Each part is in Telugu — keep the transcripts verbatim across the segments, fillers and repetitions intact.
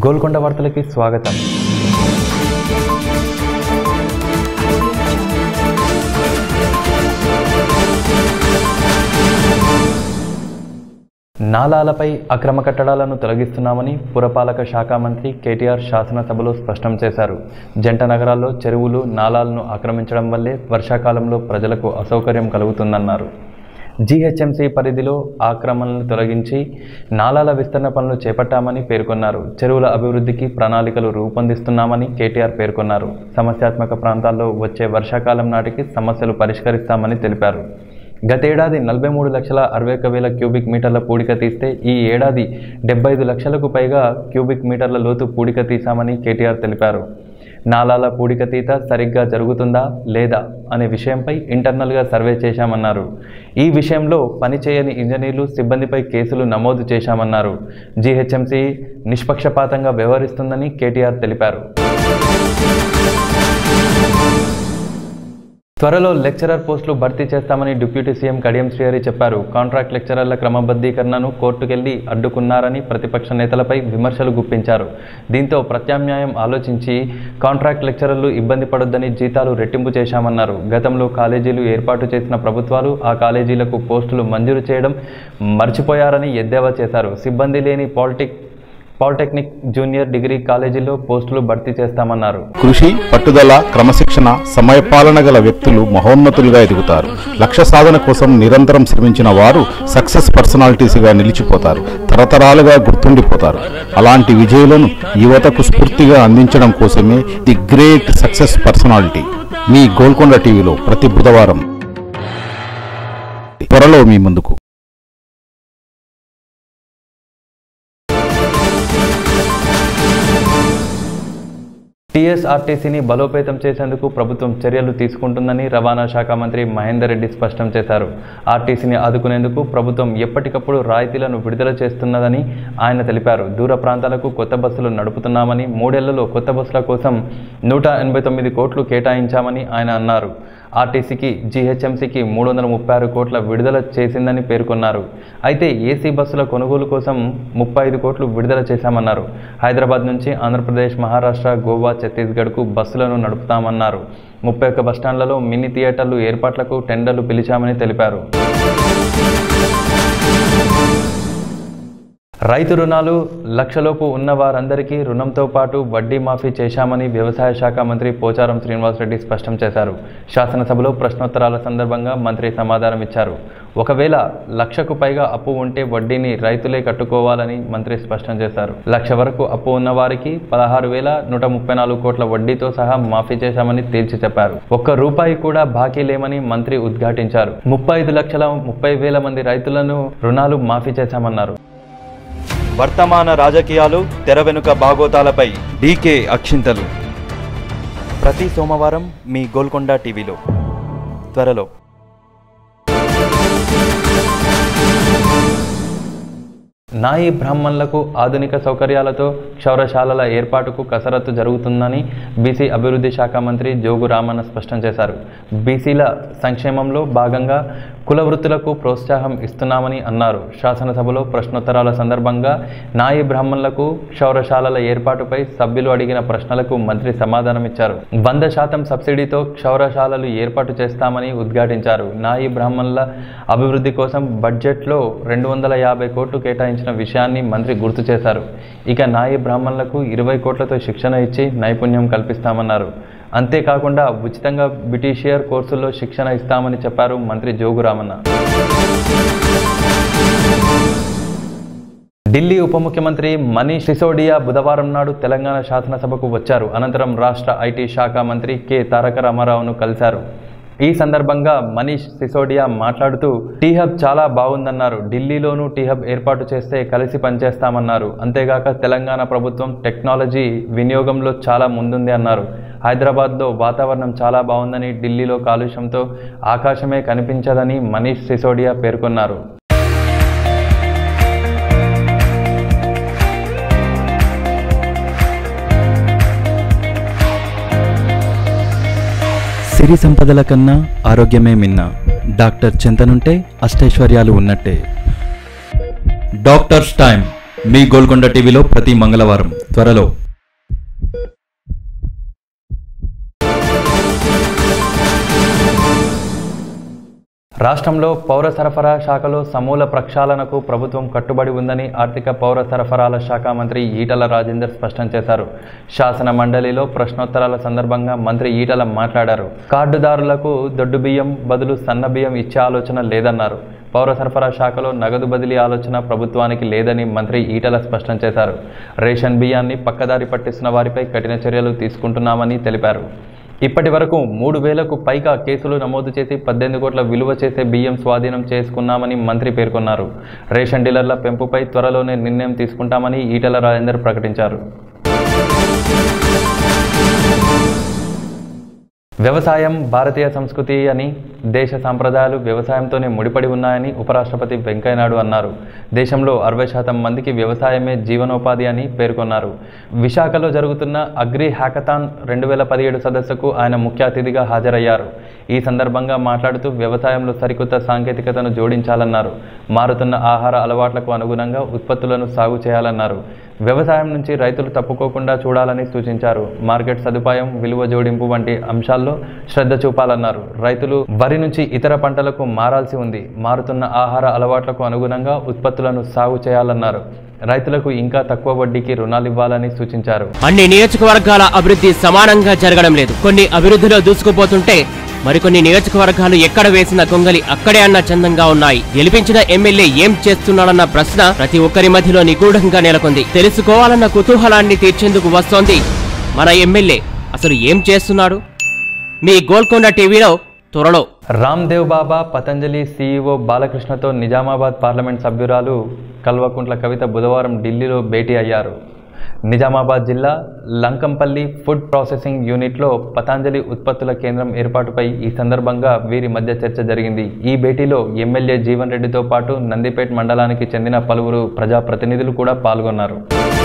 గోల్కొండ వార్తలకి స్వాగతం. నాలాలపై అక్రమ కట్టడాలను తొలగిస్తున్నామని పురపాలక శాఖ మంత్రి కేటీఆర్ శాసనసభలో స్పష్టం చేశారు. జంట నగరాల్లో చెరువులు, నాలాలను ఆక్రమించడం వల్లే వర్షాకాలంలో ప్రజలకు అసౌకర్యం కలుగుతుందన్నారు. జీహెచ్ఎంసీ పరిధిలో ఆక్రమణలను తొలగించి నాలాల విస్తరణ పనులు చేపట్టామని పేర్కొన్నారు. చెరువుల అభివృద్ధికి ప్రణాళికలు రూపొందిస్తున్నామని కేటీఆర్ పేర్కొన్నారు. సమస్యాత్మక ప్రాంతాల్లో వచ్చే వర్షాకాలం నాటికి సమస్యలు పరిష్కరిస్తామని తెలిపారు. గతేడాది నలభై మూడు లక్షల అరవై ఒక వేల క్యూబిక్ మీటర్ల పూడిక తీస్తే ఈ ఏడాది డెబ్బై ఐదు లక్షలకు పైగా క్యూబిక్ మీటర్ల లోతు పూడిక తీశామని కేటీఆర్ తెలిపారు. నాలాల పూడిక తీత సరిగ్గా జరుగుతుందా లేదా అనే విషయంపై ఇంటర్నల్గా సర్వే చేశామన్నారు. ఈ విషయంలో పనిచేయని ఇంజనీర్లు, సిబ్బందిపై కేసులు నమోదు చేశామన్నారు. జీహెచ్ఎంసీ నిష్పక్షపాతంగా వ్యవహరిస్తుందని కేటీఆర్ తెలిపారు. త్వరలో లెక్చరర్ పోస్టులు భర్తీ చేస్తామని డిప్యూటీ సీఎం కడియం శ్రీహరి చెప్పారు. కాంట్రాక్ట్ లెక్చరర్ల క్రమబద్ధీకరణను కోర్టుకెళ్లి అడ్డుకున్నారని ప్రతిపక్ష నేతలపై విమర్శలు గుప్పించారు. దీంతో ప్రత్యామ్నాయం ఆలోచించి కాంట్రాక్ట్ లెక్చరర్లు ఇబ్బంది పడొద్దని జీతాలు రెట్టింపు చేశామన్నారు. గతంలో కాలేజీలు ఏర్పాటు చేసిన ప్రభుత్వాలు ఆ కాలేజీలకు పోస్టులు మంజూరు చేయడం మర్చిపోయారని ఎద్దేవా చేశారు. సిబ్బంది లేని పాలిటిక్ పాలిటెక్నిక్ జూనియర్ డిగ్రీ కాలేజీల్లో పోస్టులు భర్తీ చేస్తామన్నారు. కృషి, పట్టుదల, క్రమశిక్షణ, సమయపాలన గల వ్యక్తులు మహోన్నతులుగా ఎదుగుతారు. లక్ష్య సాధన కోసం నిరంతరం శ్రమించిన వారు సక్సెస్ పర్సనాలిటీస్గా నిలిచిపోతారు, తరతరాలుగా గుర్తుండిపోతారు. అలాంటి విజయులను యువతకు స్ఫూర్తిగా అందించడం కోసమే ది గ్రేట్ సక్సెస్ పర్సనాలిటీ. మీ గోల్కొండ టీవీలో ప్రతి బుధవారం. త్వరలో మీ ముందుకు. టీఎస్ఆర్టీసీని బలోపేతం చేసేందుకు ప్రభుత్వం చర్యలు తీసుకుంటుందని రవాణా శాఖ మంత్రి మహేందర్ రెడ్డి స్పష్టం చేశారు. ఆర్టీసీని ఆదుకునేందుకు ప్రభుత్వం ఎప్పటికప్పుడు రాయితీలను విడుదల చేస్తున్నదని ఆయన తెలిపారు. దూర ప్రాంతాలకు కొత్త బస్సులు నడుపుతున్నామని, మూడేళ్లలో కొత్త బస్సుల కోసం నూట ఎనభై తొమ్మిది కోట్లు కేటాయించామని ఆయన అన్నారు. ఆర్టీసీకి జీహెచ్ఎంసీకి మూడు వందల ముప్పై ఆరు కోట్ల విడుదల చేసిందని పేర్కొన్నారు. అయితే ఏసీ బస్సుల కొనుగోలు కోసం ముప్పై ఐదు కోట్లు విడుదల చేశామన్నారు. హైదరాబాద్ నుంచి ఆంధ్రప్రదేశ్, మహారాష్ట్ర, గోవా, ఛత్తీస్గఢ్కు బస్సులను నడుపుతామన్నారు. ముప్పై ఒక్క బస్టాండ్లలో మినీ థియేటర్లు ఏర్పాట్లకు టెండర్లు పిలిచామని తెలిపారు. రైతు రుణాలు లక్షలోపు ఉన్న వారందరికీ రుణంతో పాటు వడ్డీ మాఫీ చేశామని వ్యవసాయ శాఖ మంత్రి పోచారం శ్రీనివాసరెడ్డి స్పష్టం చేశారు. శాసనసభలో ప్రశ్నోత్తరాల సందర్భంగా మంత్రి సమాధానం ఇచ్చారు. ఒకవేళ లక్షకు పైగా అప్పు ఉంటే వడ్డీని రైతులే కట్టుకోవాలని మంత్రి స్పష్టం చేశారు. లక్ష వరకు అప్పు ఉన్న వారికి పదహారు వేల నూట ముప్పై నాలుగు కోట్ల వడ్డీతో సహా మాఫీ చేశామని తేల్చి చెప్పారు. ఒక్క రూపాయి కూడా బాకీ లేమని మంత్రి ఉద్ఘాటించారు. ముప్పై ఐదు లక్షల ముప్పై వేల మంది రైతులను రుణాలు మాఫీ చేశామన్నారు. వర్తమాన రాజకీయాలు, తెర వెనుక బాగోతాలపై డీకే అక్షింతలు ప్రతి సోమవారం మీ గోల్కొండ టీవీలో. త్వరలో. నాయి బ్రాహ్మణులకు ఆధునిక సౌకర్యాలతో క్షౌరశాలల ఏర్పాటుకు కసరత్తు జరుగుతుందని బీసీ అభివృద్ధి శాఖ మంత్రి జోగు రామన్న స్పష్టం చేశారు. బీసీల సంక్షేమంలో భాగంగా కుల వృత్తులకు ప్రోత్సాహం ఇస్తున్నామని అన్నారు. శాసనసభలో ప్రశ్నోత్తరాల సందర్భంగా నాయి బ్రాహ్మణులకు క్షౌరశాలల ఏర్పాటుపై సభ్యులు అడిగిన ప్రశ్నలకు మంత్రి సమాధానమిచ్చారు. వంద శాతం సబ్సిడీతో క్షౌరశాలలు ఏర్పాటు చేస్తామని ఉద్ఘాటించారు. నాయి బ్రాహ్మణుల అభివృద్ధి కోసం బడ్జెట్లో రెండు వందల యాభై కోట్లు కేటాయించిన విషయాన్ని మంత్రి గుర్తు చేశారు. ఇక నాయి బ్రాహ్మణులకు ఇరవై కోట్లతో శిక్షణ ఇచ్చి నైపుణ్యం కల్పిస్తామన్నారు. అంతేకాకుండా ఉచితంగా బ్యూటీషియర్ కోర్సుల్లో శిక్షణ ఇస్తామని చెప్పారు మంత్రి జోగు రామన్న. ఢిల్లీ ఉప ముఖ్యమంత్రి మనీష్ సిసోడియా బుధవారం నాడు తెలంగాణ శాసనసభకు వచ్చారు. అనంతరం రాష్ట్ర ఐటీ శాఖ మంత్రి కె తారక రామారావును కలిశారు. ఈ సందర్భంగా మనీష్ సిసోడియా మాట్లాడుతూ టీ హబ్ చాలా బాగుందన్నారు. ఢిల్లీలోనూ టీ హబ్ ఏర్పాటు చేస్తే కలిసి పనిచేస్తామన్నారు. అంతేగాక తెలంగాణ ప్రభుత్వం టెక్నాలజీ వినియోగంలో చాలా ముందుంది అన్నారు. హైదరాబాద్లో వాతావరణం చాలా బాగుందని, ఢిల్లీలో కాలుష్యంతో ఆకాశమే కనిపించదని మనీష్ సిసోడియా పేర్కొన్నారు. సిరి సంపదల కన్నా ఆరోగ్యమే మిన్న. డాక్టర్ చింతనుంటే అష్టైశ్వర్యాలు ఉన్నట్టే. డాక్టర్స్ టైం మీ గోల్కొండ టీవీలో ప్రతి మంగళవారం త్వరలో. రాష్ట్రంలో పౌర సరఫరా శాఖలో సమూల ప్రక్షాళనకు ప్రభుత్వం కట్టుబడి ఉందని ఆర్థిక పౌర సరఫరాల శాఖ మంత్రి ఈటల రాజేందర్ స్పష్టం చేశారు. శాసన మండలిలో ప్రశ్నోత్తరాల సందర్భంగా మంత్రి ఈటల మాట్లాడారు. కార్డుదారులకు దొడ్డు బియ్యం బదులు సన్న బియ్యం ఇచ్చే ఆలోచన లేదన్నారు. పౌర సరఫరా శాఖలో నగదు బదిలీ ఆలోచన ప్రభుత్వానికి లేదని మంత్రి ఈటల స్పష్టం చేశారు. రేషన్ బియ్యాన్ని పక్కదారి పట్టిస్తున్న వారిపై కఠిన చర్యలు తీసుకుంటున్నామని తెలిపారు. ఇప్పటి వరకు మూడు వేలకు పైగా కేసులు నమోదు చేసి పద్దెనిమిది కోట్ల విలువ చేసే బియ్యం స్వాధీనం చేసుకున్నామని మంత్రి పేర్కొన్నారు. రేషన్ డీలర్ల పెంపుపై త్వరలోనే నిర్ణయం తీసుకుంటామని ఈటల రాజేందర్ ప్రకటించారు. వ్యవసాయం భారతీయ సంస్కృతి అని, దేశ సాంప్రదాయాలు వ్యవసాయంతోనే ముడిపడి ఉన్నాయని ఉపరాష్ట్రపతి వెంకయ్యనాయుడు అన్నారు. దేశంలో అరవై శాతం మందికి వ్యవసాయమే జీవనోపాధి అని పేర్కొన్నారు. విశాఖలో జరుగుతున్న అగ్రి హ్యాకథాన్ రెండు వేల పదిహేడు సదస్సుకు ఆయన ముఖ్య అతిథిగా హాజరయ్యారు. ఈ సందర్భంగా మాట్లాడుతూ వ్యవసాయంలో సరికొత్త సాంకేతికతను జోడించాలన్నారు. మారుతున్న ఆహార అలవాట్లకు అనుగుణంగా ఉత్పత్తులను సాగు చేయాలన్నారు. వ్యవసాయం నుంచి రైతులు తప్పుకోకుండా చూడాలని సూచించారు. మార్కెట్ సదుపాయం, విలువ జోడింపు వంటి అంశాల్లో శ్రద్ధ చూపాలన్నారు. రైతులు వరి నుంచి ఇతర పంటలకు మారాల్సి ఉంది. మారుతున్న ఆహార అలవాట్లకు అనుగుణంగా ఉత్పత్తులను సాగు చేయాలన్నారు. రైతులకు ఇంకా తక్కువ వడ్డీకి రుణాలు ఇవ్వాలని సూచించారు. అన్ని నియోజకవర్గాల అభివృద్ధి సమానంగా జరగడం లేదు. కొన్ని అభివృద్ధిలో దూసుకుపోతుంటే మరికొన్ని నియోజకవర్గాలు ఎక్కడ వేసిన గొంగలి అక్కడే అన్న చందంగా ఉన్నాయి. గెలిపించిన ఎమ్మెల్యే ఏం చేస్తున్నాడన్న ప్రశ్న ప్రతి ఒక్కరి మధ్యలో నిగూఢంగా నెలకొంది. తెలుసుకోవాలన్న కుతూహలాన్ని తీర్చేందుకు వస్తోంది మన ఎమ్మెల్యే అసలు ఏం చేస్తున్నాడు. మీ గోల్కొండ టీవీలో త్వరలో. రామ్దేవ్ బాబా పతంజలి సీఈఓ బాలకృష్ణతో నిజామాబాద్ పార్లమెంట్ సభ్యురాలు కల్వకుంట్ల కవిత బుధవారం ఢిల్లీలో భేటీ అయ్యారు. నిజామాబాద్ జిల్లా లంకంపల్లి ఫుడ్ ప్రాసెసింగ్ యూనిట్లో పతంజలి ఉత్పత్తుల కేంద్రం ఏర్పాటుపై ఈ సందర్భంగా వీరి మధ్య చర్చ జరిగింది. ఈ భేటీలో ఎమ్మెల్యే జీవన్ రెడ్డితో పాటు నందిపేట్ మండలానికి చెందిన పలువురు ప్రజాప్రతినిధులు కూడా పాల్గొన్నారు.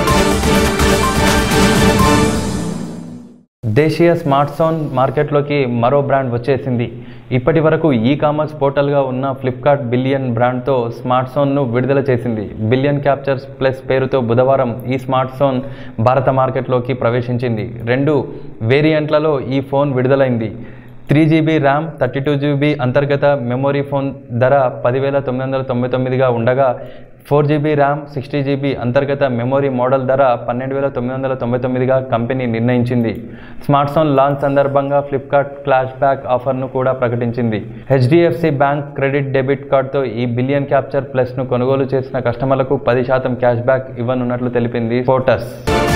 దేశీయ స్మార్ట్ ఫోన్ మార్కెట్లోకి మరో బ్రాండ్ వచ్చేసింది. ఇప్పటి వరకు ఈ కామర్స్ పోర్టల్గా ఉన్న ఫ్లిప్కార్ట్ బిలియన్ బ్రాండ్తో స్మార్ట్ ఫోన్ను విడుదల చేసింది. బిలియన్ క్యాప్చర్స్ ప్లస్ పేరుతో బుధవారం ఈ స్మార్ట్ ఫోన్ భారత మార్కెట్లోకి ప్రవేశించింది. రెండు వేరియంట్లలో ఈ ఫోన్ విడుదలైంది. Three GB RAM, thirty two GB అంతర్గత మెమొరీ ఫోన్ ధర పదివేల తొమ్మిది వందల తొంభై తొమ్మిదిగా ఉండగా four GB RAM, sixty GB అంతర్గత మెమొరీ మోడల్ ధర పన్నెండు వేల తొమ్మిది వందల తొంభై తొమ్మిదిగా కంపెనీ నిర్ణయించింది. స్మార్ట్ ఫోన్ లాంచ్ సందర్భంగా ఫ్లిప్కార్ట్ క్లాష్ బ్యాక్ ఆఫర్ను కూడా ప్రకటించింది. హెచ్డిఎఫ్సి బ్యాంక్ క్రెడిట్ డెబిట్ కార్డుతో ఈ బిలియన్ క్యాప్చర్ ప్లస్ను కొనుగోలు చేసిన కస్టమర్లకు పది శాతం క్యాష్ బ్యాక్ ఇవ్వనున్నట్లు తెలిపింది ఫోర్టస్.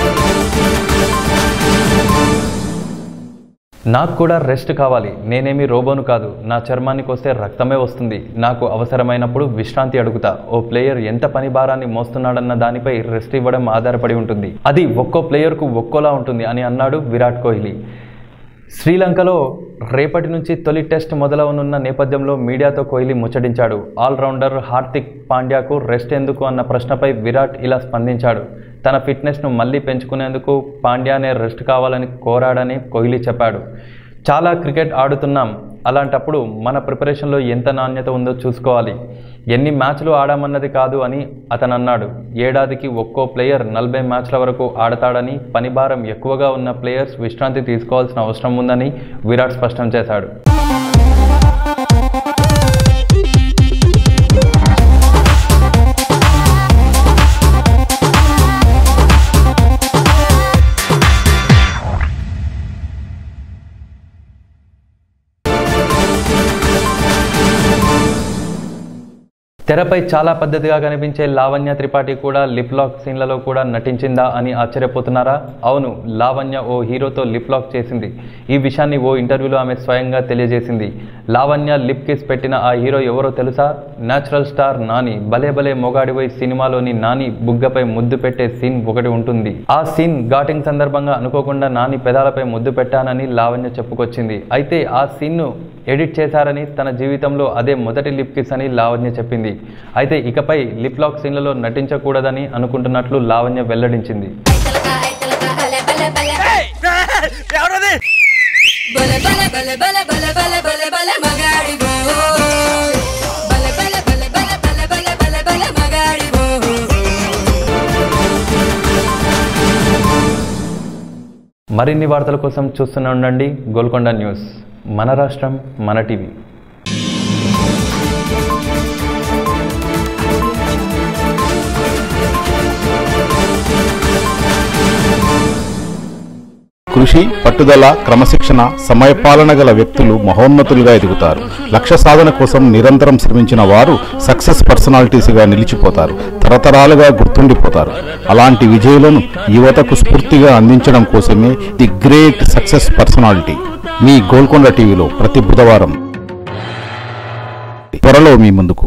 నాకు కూడా రెస్ట్ కావాలి. నేనేమి రోబోను కాదు. నా చర్మానికి వస్తే రక్తమే వస్తుంది. నాకు అవసరమైనప్పుడు విశ్రాంతి అడుగుతా. ఓ ప్లేయర్ ఎంత పని భారాన్ని మోస్తున్నాడన్న దానిపై రెస్ట్ ఇవ్వడం ఆధారపడి ఉంటుంది. అది ఒక్కో ప్లేయర్కు ఒక్కోలా ఉంటుంది అని అన్నాడు విరాట్ కోహ్లీ. శ్రీలంకలో రేపటి నుంచి తొలి టెస్ట్ మొదలవనున్న నేపథ్యంలో మీడియాతో కోహ్లీ ముచ్చటించాడు. ఆల్రౌండర్ హార్దిక్ పాండ్యాకు రెస్ట్ ఎందుకు అన్న ప్రశ్నపై విరాట్ ఇలా స్పందించాడు. తన ఫిట్నెస్ను మళ్లీ పెంచుకునేందుకు పాండ్యానే రెస్ట్ కావాలని కోరాడని కోహ్లీ చెప్పాడు. చాలా క్రికెట్ ఆడుతున్నాం. అలాంటప్పుడు మన ప్రిపరేషన్లో ఎంత నాణ్యత ఉందో చూసుకోవాలి. ఎన్ని మ్యాచ్లు ఆడామన్నది కాదు అని అతను అన్నాడు. ఏడాదికి ఒక్కో ప్లేయర్ నలభై మ్యాచ్ల వరకు ఆడతాడని, పనిభారం ఎక్కువగా ఉన్న ప్లేయర్స్ విశ్రాంతి తీసుకోవాల్సిన అవసరం ఉందని విరాట్ స్పష్టం చేశాడు. తెరపై చాలా పద్ధతిగా కనిపించే లావణ్య త్రిపాఠి కూడా లిప్ లాక్ సీన్లలో కూడా నటించిందా అని ఆశ్చర్యపోతున్నారా? అవును, లావణ్య ఓ హీరోతో లిప్ లాక్ చేసింది. ఈ విషయాన్ని ఓ ఇంటర్వ్యూలో ఆమె స్వయంగా తెలియజేసింది. లావణ్య లిప్ కిస్ పెట్టిన ఆ హీరో ఎవరో తెలుసా? Natural star Nani. భలే భలే మొగాడివై సినిమాలోని నాని బుగ్గపై ముద్దు పెట్టే సీన్ ఒకటి ఉంటుంది. ఆ సీన్ ఘాటింగ్ సందర్భంగా అనుకోకుండా నాని పెదాలపై ముద్దు పెట్టానని లావణ్య చెప్పుకొచ్చింది. అయితే ఆ సీన్ను ఎడిట్ చేశారని, తన జీవితంలో అదే మొదటి లిప్ కిస్ అని లావణ్య చెప్పింది. అయితే ఇకపై లిప్ లాక్ సీన్లలో నటించకూడదని అనుకుంటున్నట్లు లావణ్య వెల్లడించింది. మరిన్ని వార్తల కోసం చూస్తూనే ఉండండి గోల్కొండ న్యూస్. మన రాష్ట్రం మన టీవీ. కృషి, పట్టుదల, క్రమశిక్షణ, సమయపాలన గల వ్యక్తులు మహోన్నతులుగా ఎదుగుతారు. లక్ష్య సాధన కోసం నిరంతరం శ్రమించిన వారు సక్సెస్ పర్సనాలిటీస్గా నిలిచిపోతారు, తరతరాలుగా గుర్తుండిపోతారు. అలాంటి విజయులను యువతకు స్ఫూర్తిగా అందించడం కోసమే ది గ్రేట్ సక్సెస్ పర్సనాలిటీ మీ గోల్కొండ టీవీలో ప్రతి బుధవారం త్వరలో మీ ముందుకు.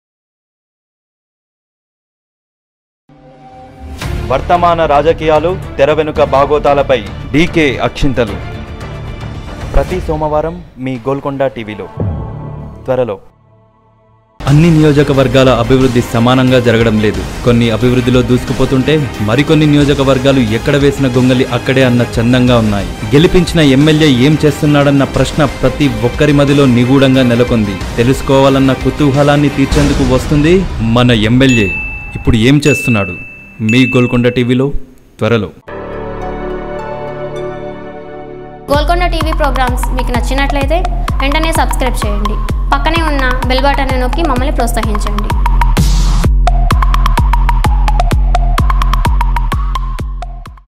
వర్తమాన రాజకీయాలు, తెర వెనుక బాగోతాలపై డీకే అక్షింతలు. ప్రతి సోమవారం మీ గోల్కొండ టీవీలో త్వరలో. అన్ని నియోజకవర్గాల అభివృద్ధి సమానంగా జరగడం లేదు. కొన్ని అభివృద్ధిలో దూసుకుపోతుంటే మరికొన్ని నియోజకవర్గాలు ఎక్కడ వేసిన గొంగలి అక్కడే అన్న చందంగా ఉన్నాయి. గెలిపించిన ఎమ్మెల్యే ఏం చేస్తున్నాడన్న ప్రశ్న ప్రతి ఒక్కరి మదిలో నిగూఢంగా నెలకొంది. తెలుసుకోవాలన్న కుతూహలాన్ని తీర్చేందుకు వస్తుంది మన ఎమ్మెల్యే ఇప్పుడు ఏం చేస్తున్నాడు మీ గోల్కొండ టీవీలో త్వరలో. గోల్కొండ టీవీ ప్రోగ్రామ్స్ మీకు నచ్చినట్లయితే వెంటనే సబ్స్క్రైబ్ చేయండి. పక్కనే ఉన్న బెల్ బటన్ నొక్కి మమ్మల్ని ప్రోత్సహించండి.